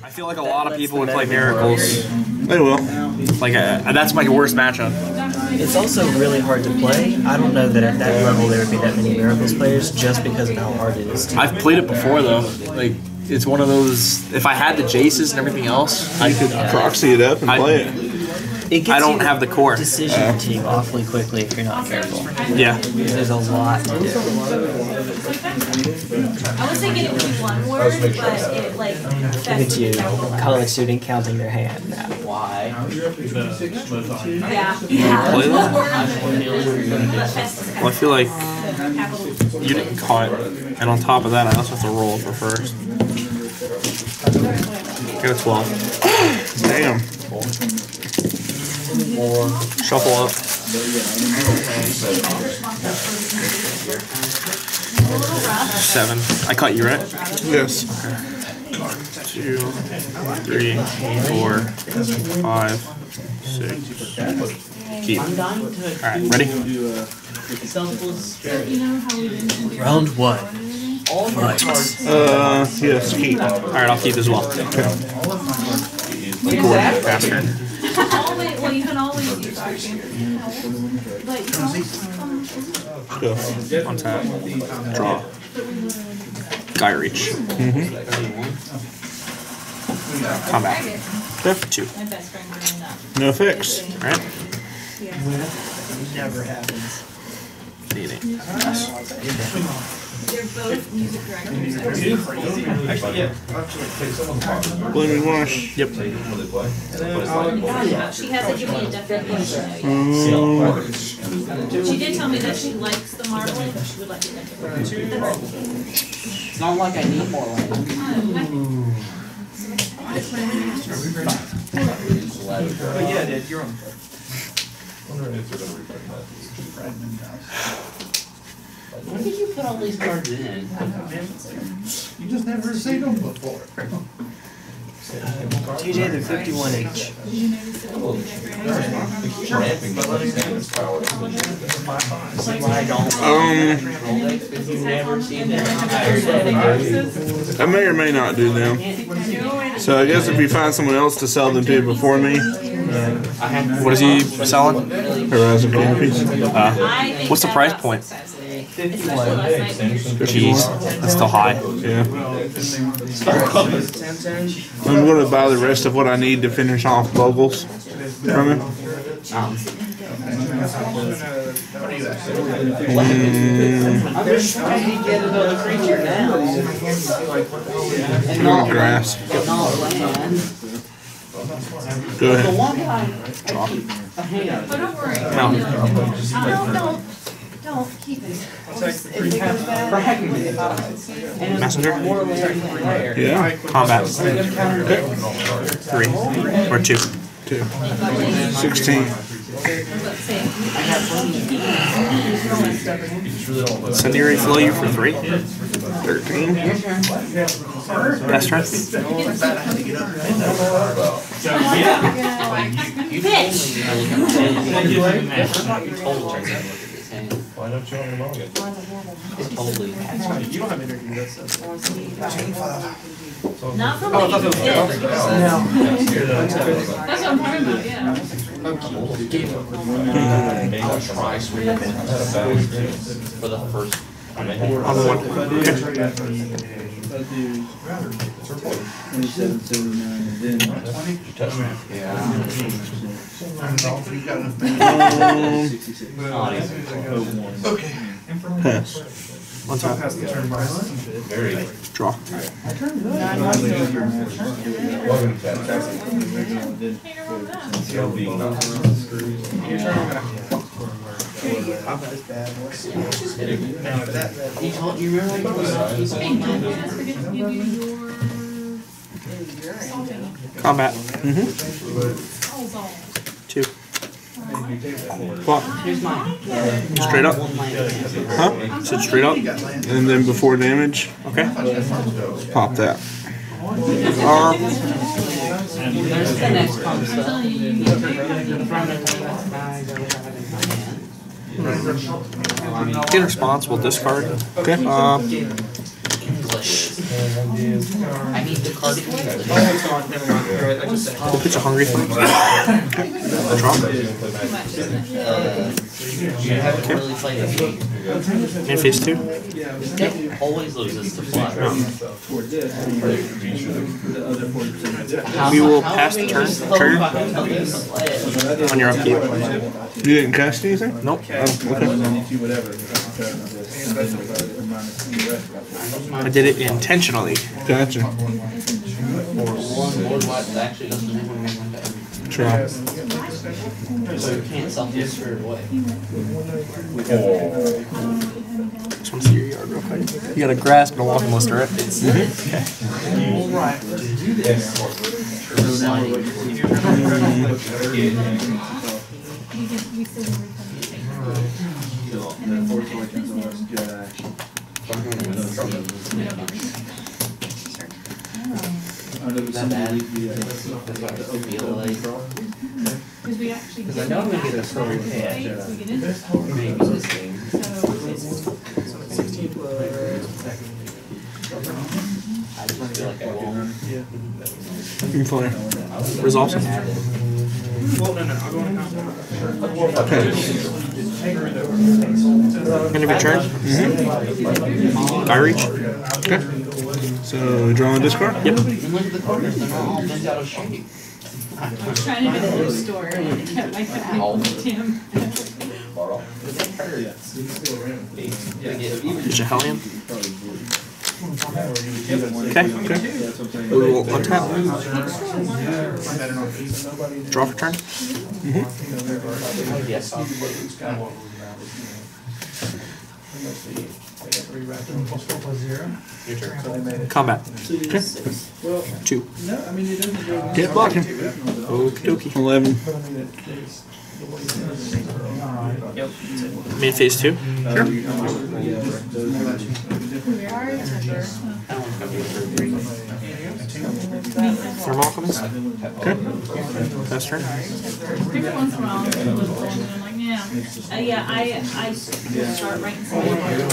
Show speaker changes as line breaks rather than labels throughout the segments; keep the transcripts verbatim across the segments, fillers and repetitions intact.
I feel like a lot of people would play Miracles.
They will.
Like a, that's my worst matchup.
It's also really hard to play. I don't know that at that level there would be that many Miracles players just because of how hard it is to
I've played it before though. Like it's one of those. If I had the Jaces and everything else,
I could proxy it up and
I,
play it.
It gets
I don't
you
have the core.
Decision uh, fatigue awfully quickly if you're not careful.
Yeah.
There's a lot to do.
I was thinking it would be one word, but it like.
Look at you, college student counting their hand now.
Why?
Yeah.
Yeah. Play them? Well, I feel like you didn't cut, and on top of that, I also have to roll for first. Go twelve.
Damn.
Four. Shuffle up. Seven. I cut you, right?
Yes.
Two, three, four, five, six. Keep. Alright, ready?
Round one.
Fight.
Uh, yes, keep.
Alright, I'll keep as well.
Okay.
Gordon, faster.
Always, well, you can always use action. But you can always
Go.
On tap. Draw. Guy reach.
Mm-hmm.
Combat.
Okay.
Two.
No fix.
Alright.
Never happens.
Need it.
They're both music directors.
Blooming wash.
Yep.
She hasn't given me a definition.
Um,
She did tell me that she likes the marbling, but she would like it different.
It's not like I need more land.
But yeah, dude, you're on.
When did you put all these cards in?
You just never seen them before.
T J, they're fifty-one each.
um, I may or may not do them. So I guess if you find someone else to sell them to before me.
What is he selling?
Horizon Canopies.
Uh, what's the price point?
fifty-one.
Jeez, that's still high.
Yeah. I'm going to buy the rest of what I need to finish off Vogels from him. Mm.
I'm just trying to get another creature now. And not
Grass.
not land.
Go
The
ahead.
one guy, I keep a hand.
But don't worry.
No.
No, don't. Don't keep it.
It becomes fragmented. And
Messenger?
it's more land than there.
Yeah.
Combat. Three. Or two.
Two. Sixteen.
Sendiri flow you for three.
Thirteen.
Best turn.
Why don't you own them all again?
It's totally.
You don't have anything that's
Not from what you did.
No.
That's what I'm talking about, yeah.
I'll try sweet.
I had a bad experience.
For the first.
On one.
Okay.
Pass.
One tap.
Very.
Draw.
Welcome to L B.
He told you remember
Combat. Mm-hmm. Two. Flop.
Here's mine.
Straight up.
Huh?
Sit straight up.
And then before damage,
Okay.
pop that.
Um,
There's the next concept.
in response, we'll discard.
Okay.
Um,
English. I need the card to
Oh, it's on, never mind. You're right, I just said.
We'll pitch a hungry flame. Draw.
You haven't really played a game.
In phase two.
Deck always loses to fly.
For this, the other forty percent.
We will pass the turn. Trigger on your upkeep.
You didn't cast anything?
Nope. I did it intentionally.
Gotcha.
Actually, doesn't
Draw.
So you can't sell this for what?
Just want to see your yard real quick. You got a grasp and a walking lister, right?
That bad? I feel like.
Because we actually.
Because I know I'm going to get a story pay maybe this game. I just feel like I won't.
You can play. Resolve.
Well, no, no, I'll go on.
End of your turn. Mm-hmm. I reach.
Okay. So draw and discard?
Yep.
And look at the corners, they're all bent out of shape.
I was trying to do the blue store and I kept my foot Tim.
There's a Hellion. Okay. Okay. We will untap. Draw for turn.
Mm-hmm. Yes.
Your turn. Combat. Okay. Two.
Get blocking.
Okie dokie.
Eleven.
Main phase two. Thermal Alchemist.
Okay.
Pass turn.
Every once in a while, I'll do a little thing, and I'm like, yeah. Uh, yeah, I, I start writing something.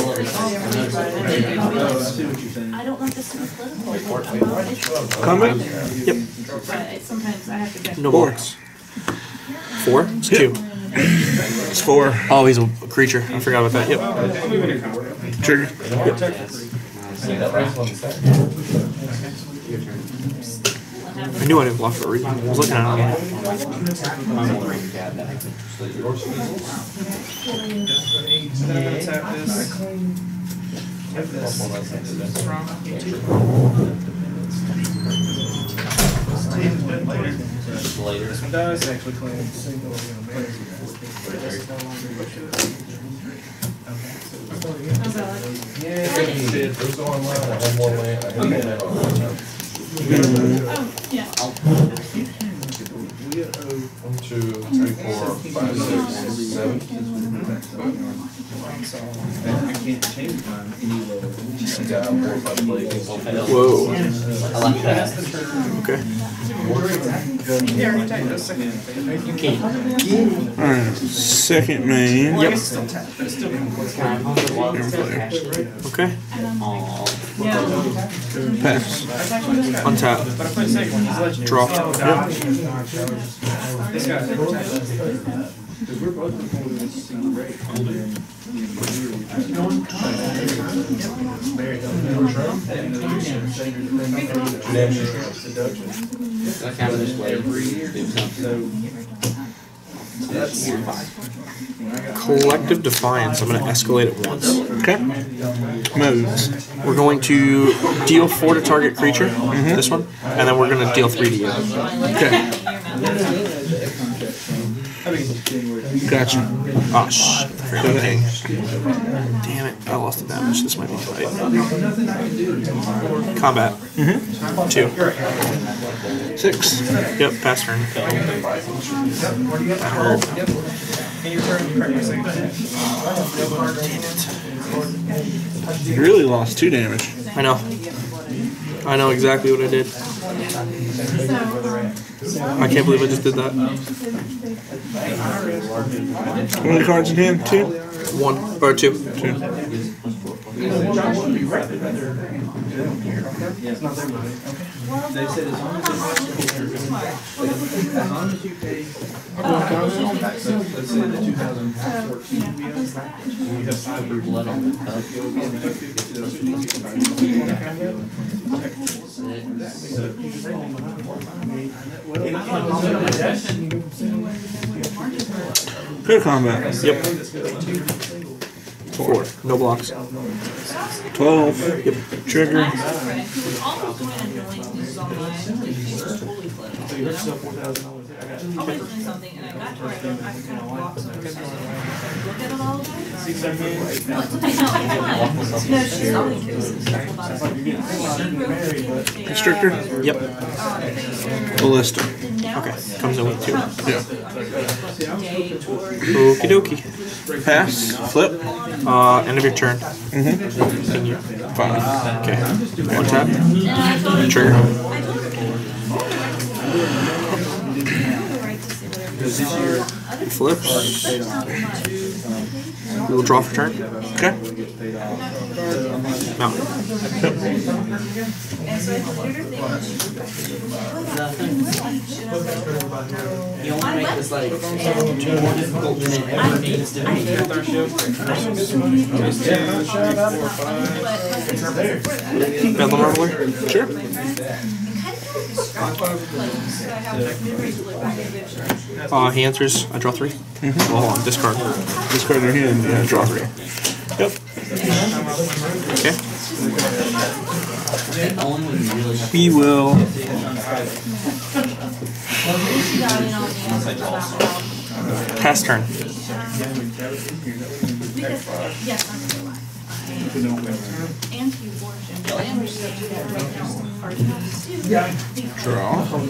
I don't want this to be political.
Combat?
Yep.
But sometimes I have to get.
No blocks. Four? It's two.
It's four.
Oh, he's a creature. I forgot about that. Yep.
Trigger.
I knew I didn't block for a reason. I was looking at it.
Later.
This one does actually claim single.
Oh, yeah.
One, two, three, four, five, six, seven.
I can't change mine any lower.
Whoa.
I like that.
Okay.
You can't.
Alright. Second main.
Yep. Okay.
Pass.
Untap.
But I played second one, he's legendary.
Draw.
Yep. This guy. Because we're both going to this single rate. And then, you know,
I kind of just wait every year.
that's
Collective Defiance. I'm going to escalate it once.
Okay. Moves.
We're going to deal four to target creature. Mm-hmm. This one. And then we're going to deal three to you.
Okay. Gotcha.
Oh, shh. Damn it. I lost the damage. This might be tight. Combat. Mm-hmm. Two.
Six.
Yep, pass turn. That hurt.
You really lost two damage.
I know. I know exactly what I did. I can't believe I just did that.
How many cards in hand? Two?
One. Or two.
Two.
Yeah, it's not their money. They said as long as it's as long as you pay. Let's say the two thousand fourteen.
We have five blood on the cup.
Clear combat.
Yep. Four. No blocks.
twelve. Yep. Trigger.
He was almost doing a million pieces on mine. He was totally flipped. You know? Always doing something, and I got to where I don't- I kind of blocked some of her stuff. Look at it all the time. No, it's okay. No, it's fine. No, she's always careful about it.
Constrictor.
Yep.
Ballista.
Okay. Comes in with two.
Yeah.
Okie dokie.
Pass. Flip.
Uh, end of your turn.
Mm-hmm.
Continue.
Fine.
Okay. One tap. Trigger. Flips. We will draw for turn.
Okay.
Mount.
You only make this like more difficult than it ever needs to be with our show.
Bedlam Rumbler? Sure. Uh, he answers. I draw three. Mm-hmm. Well, hold on. Discard.
Discard your hand. Yeah, draw three.
Yep. Okay. We will. Pass turn.
Yes, I'm gonna lie. Anti-abortion. I understand that right now some parties do.
Draw.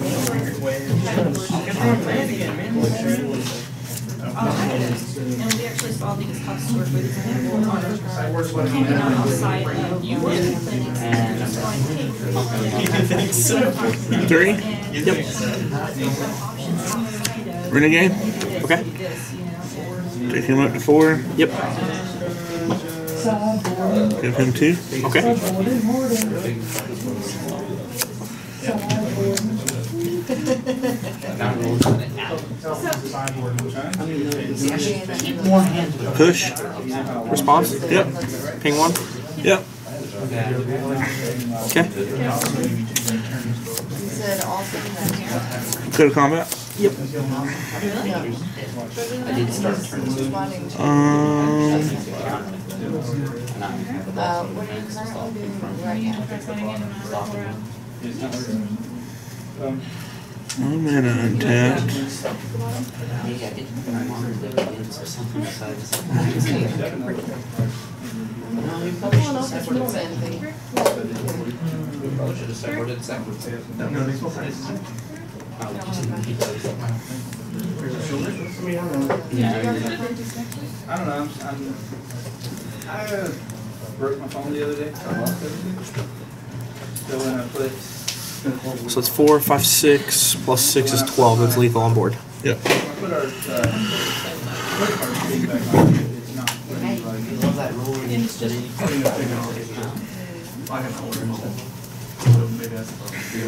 And we actually solved these tough sort with example on hanging out outside of you clinics and just going, hey.
Three.
Yep.
Renegade.
Okay.
Take him up to four.
Yep.
Give him two.
Okay.
Push.
Response?
Yep.
Ping one?
Yep.
Okay.
Go to combat.
Yep.
I did start turning.
Um.
Uh, what are you currently doing right now?
I'm in untapped.
Maybe I did my monitor the evidence or something besides.
Come on up, it's middle man thing.
We probably should have supported second. Yeah.
I don't know, I'm, I'm, I uh, broke my phone the other day, so I lost everything. So when I put,
So it's four, five, six, plus six is twelve. That's lethal on board.
Yep.
when I put our, uh, credit card thing back on, it's not.
Love that rule in study.
I have to order it. So maybe that's the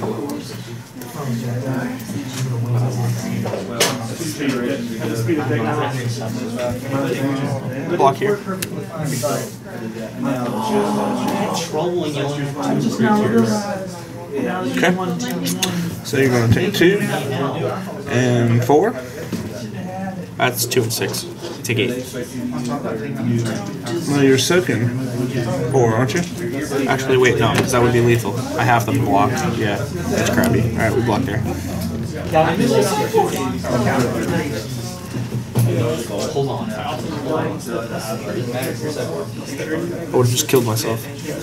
Block here.
Trouble when you only have two creatures.
Okay. So you're going to take two and four.
That's two and six. Take eight.
No, you're soaking four, aren't you?
Actually, wait, no, because that would be lethal. I have them blocked. Yeah, that's crappy. All right, we block there.
Hold on.
I would have just killed myself.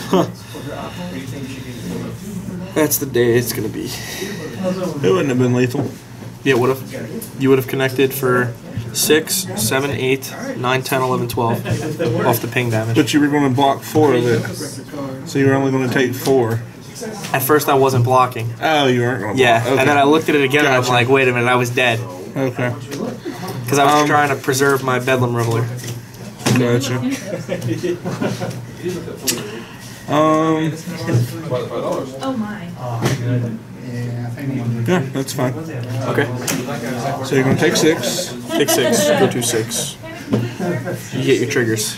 That's the day it's gonna be.
It wouldn't have been lethal.
Yeah, would have. You would have connected for six, seven, eight, nine, ten, eleven, twelve off the ping damage.
But you were going to block four of it. So you were only going to take four.
At first, I wasn't blocking.
Oh, you weren't going to
Yeah,
block. Okay.
and then I looked at it again and I'm
Gotcha.
like, wait a minute, I was dead.
Okay.
Because I was
Um,
trying to preserve my Bedlam Riddler.
Gotcha. Um,
Oh my.
yeah, that's fine.
Okay.
So you're gonna take six.
Take six. Go to six. You get your triggers.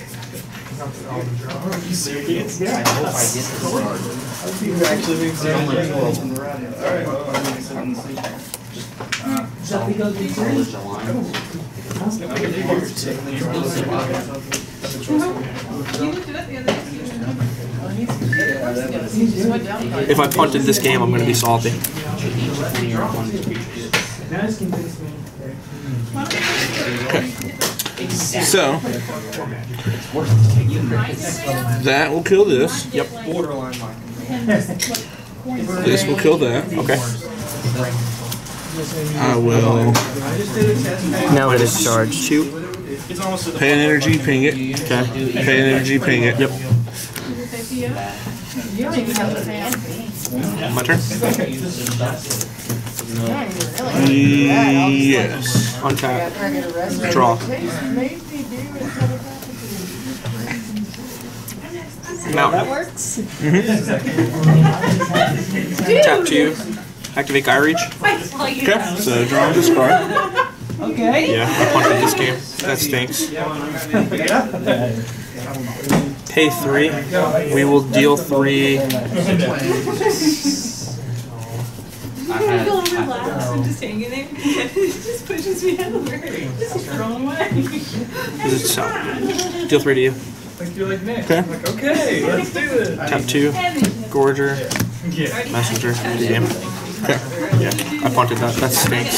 If I punted this game, I'm going to be salty.
Okay. So that will kill this.
Yep.
This will kill that.
Okay.
I will
Now it is charged.
Two.
pay an energy, ping it.
Okay.
Pay an energy, ping it.
Yep. My turn.
Yes.
Untap. Draw. Mountain. Tap two. Activate Guy Reach.
Okay. So draw this card.
Yeah, I punted this game. That stinks. Pay three. We will deal three.
I feel relaxed and just hanging there. It just pushes me over. Just thrown away.
Is it so? Deal three to you.
Okay.
Okay, let's do this.
Tap two. Gorger. Messenger. End of game.
Okay.
Yeah, I punted that. That stinks.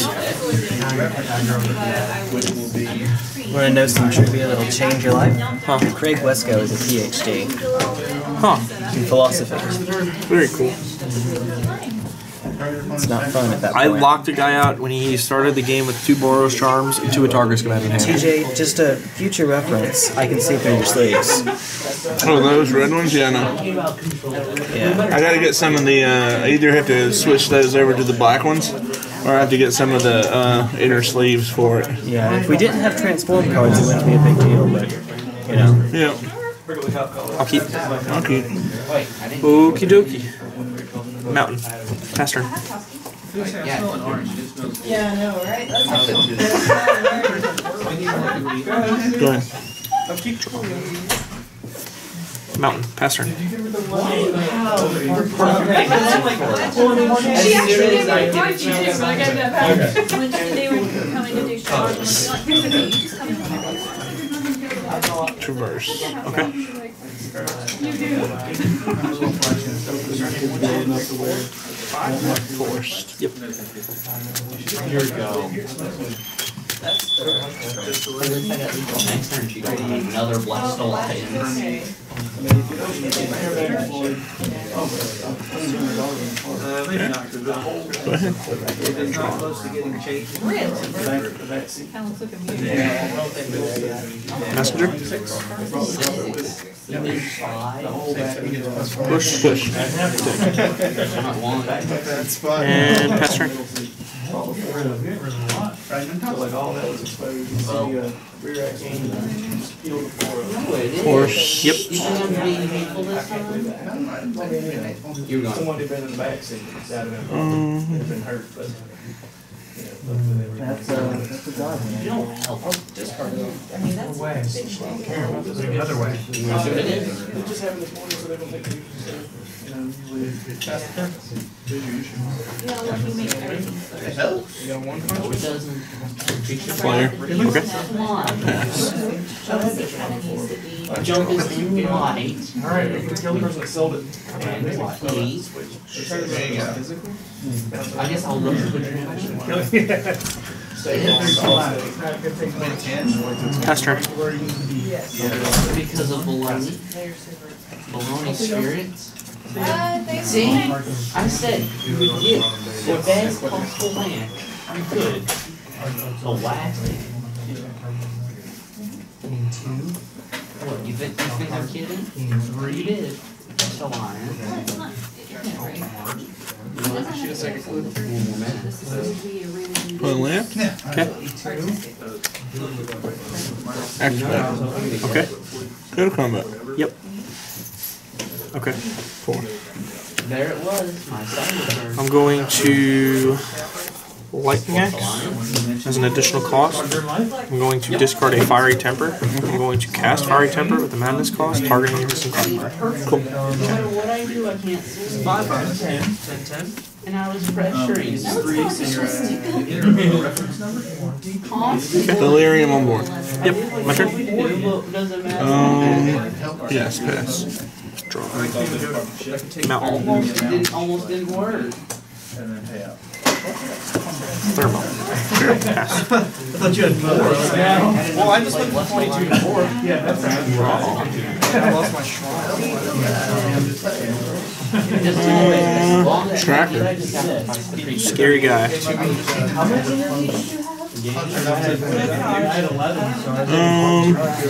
Want to know some trivia that'll change your life?
Huh.
Craig Wesco is a P H D
Huh.
in philosophy.
Very cool.
It's not fun at that
I
point.
locked a guy out when he started the game with two Boros Charms and two Atargus Command in
T
hand.
J, just a future reference, I can see through your sleeves.
Oh, those red ones? Yeah, no.
Yeah.
I gotta get some of the, uh, I either have to switch those over to the black ones, or I have to get some of the uh, inner sleeves for it.
Yeah, if we didn't have transform cards, it wouldn't be a big deal, but, you know.
Yeah.
I'll keep.
Okay.
Okie dokie. Mountain. Pass turn.
Yeah, I know, right?
Go ahead.
Mountain. Pass turn.
She actually gave me a card too, but I got that back. When they were coming to do shows, like, here's the thing, you just come in.
Traverse.
Okay.
Forced.
Yep.
Here we go.
Next turn she got another blast item.
Maybe not, because the whole,
Go ahead.
it's not close to getting changed.
Really?
The back, the back seat.
Kind of looks like a mutant.
Messenger. Push. Push. And pass turn.
Like all that was exposed. You see, uh, rear axle, steel to floor.
Force.
Yep.
You're going.
Someone had been in the back seat, that would have
Um,
been hurt, but.
That's, uh, that's a god, man.
You don't help.
Another way. They just have it this morning, so they don't think they use it. You know, usually pass the turn.
You know, like you make everything.
You got one punch.
It doesn't.
Player.
Okay.
Pass.
Jump is light.
Alright, we can kill the person that sold it.
And please.
Physically?
I guess I'll look at the
Pass turn.
because of baloney. Baloney spirits.
Uh, they
See? I said you would get the best possible land. You could. The last thing. What, you think, you think I'm kidding? You did. That's a lion.
Shoot a second clue.
One more minute.
Put a lamp.
Okay.
Activate.
Okay.
Go to combat.
Yep. Okay.
Four.
There it was, my cyber turn.
I'm going to Lightning Axe as an additional cost. I'm going to discard a Fiery Temper. I'm going to cast Fiery Temper with the Madness cost, targeting your missing card.
Cool. No matter what I do, I can't see.
Five, five, ten, ten, ten.
And I was pressuring.
Delirium on board.
Yep, my turn.
Doesn't matter.
Um, yes, pass.
Draw.
Almost didn't, almost didn't work.
Thermal. Pass.
I thought you had four. Well, I just went from twenty-two to four. Yeah, that's right. I lost my
Uh, tracker.
Scary guy.
Um,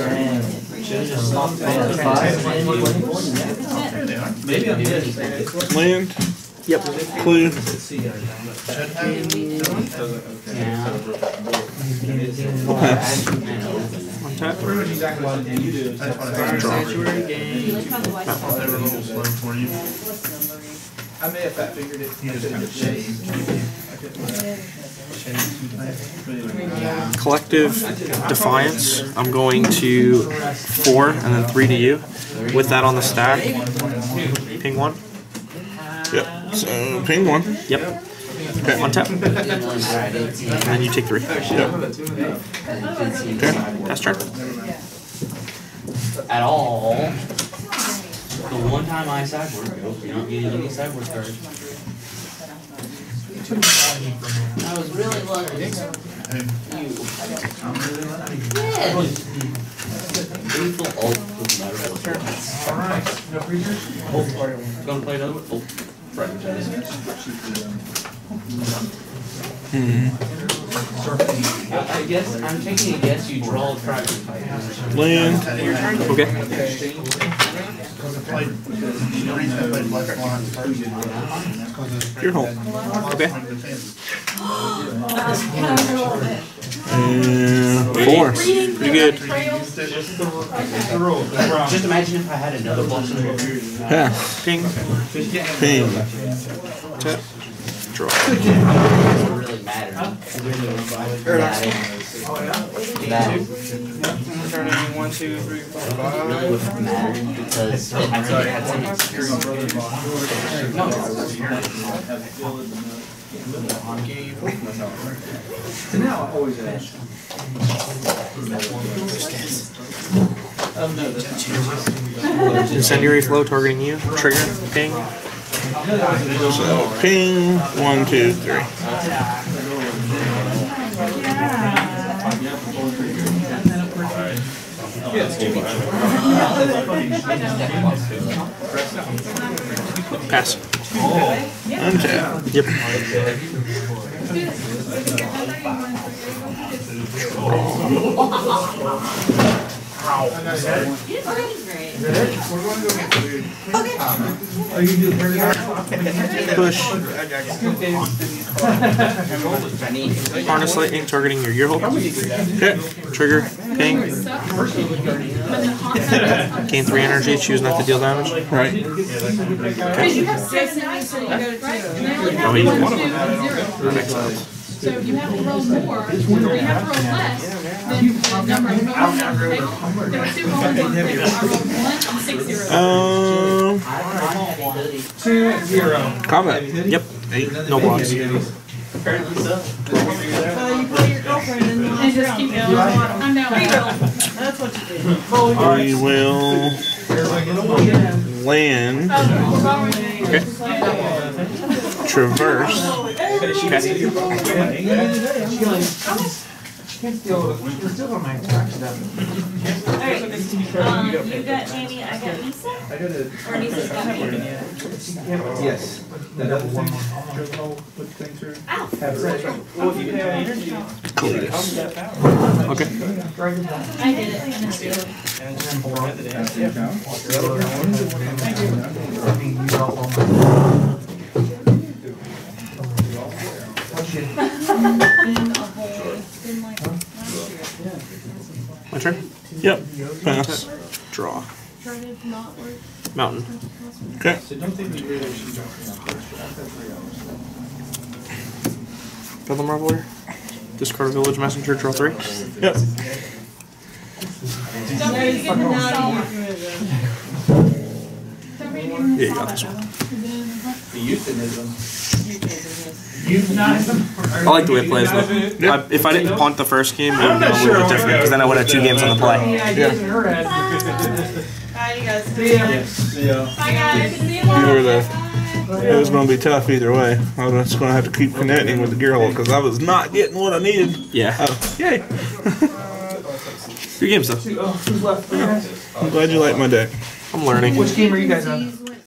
land.
Yep.
Clue. Pass.
One tap.
I may have fat figured it.
Collective Defiance. I'm going to four and then three to you. With that on the stack, ping one.
Yep. So ping one.
Yep. Okay, one tap. And then you take three.
Yep.
Okay, pass turn.
At all. The one time I sideboard go, you don't get any sideboard cards. I was really lucky. You. Yeah. Lethal ult with Metal.
Alright, no creatures?
Gonna play another one? Oh, right.
Hmm.
I I guess, I'm taking a guess you draw a tracker.
Land.
Okay.
Your home.
Okay.
And four.
Pretty good.
Just imagine if I had another boss in the book.
Pass.
Ping.
Ping.
Tap. Draw.
It doesn't really matter. That. That.
One, two, three, four,
It really wouldn't matter because I think it had some experience. No.
So now I always ask.
Incendiary Flow targeting you. Trigger. Ping.
So ping. One, two, three.
Pass.
Untap.
Yep. Push. Harness Lightning targeting your Earhole. Okay. Trigger. Ping. Gain three energy. Choose not to deal damage.
Right.
Because you have six now, so you go to two. And then you have
Oh, you
one,
can-
two, zero. So if you have to roll more, or you have to roll less than the number of bonus on the table, there are two rolls on the table. I rolled one and six zeros.
Um.
Two, zero.
Combat.
Yep. Eight. No blocks.
Apparently so.
So you play your girlfriend and then
And just keep going. I'm down.
that's what you do.
We will land.
Okay.
Traverse.
Um, you got Jamie, I got Lisa? Or Lisa's got me?
Yes. That other one. Put things through.
Ow.
Have it right. Well, if you pay energy.
Okay.
I did it. And it's good.
My turn.
Yep. Pass.
Draw.
discarded, not work.
Mountain.
Okay.
So don't think we really should jump in that first. After three hours.
Bedlam Reveler. Discard Village Messenger, draw three.
Yep.
Don't forget to get the naughty
Yeah, you got this one.
The euphemism.
I like the way it plays though. I, if I didn't punt the first game, it would have been a little bit different because then I would have two games on the play.
Alright, you guys. See ya.
See ya.
Bye, guys. See you
You were
later.
the. It was going to be tough either way. I was just going to have to keep connecting with the gear hole because I was not getting what I needed.
Yeah.
Oh, yay!
Good games though.
I'm glad you like my deck.
I'm learning.
Which game are you guys on?